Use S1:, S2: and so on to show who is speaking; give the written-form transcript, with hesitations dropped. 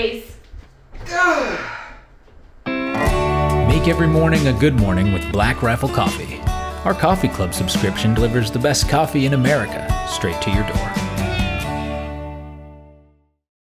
S1: face.
S2: Make every morning a good morning with Black Rifle Coffee. Our coffee club subscription delivers the best coffee in America straight to your door.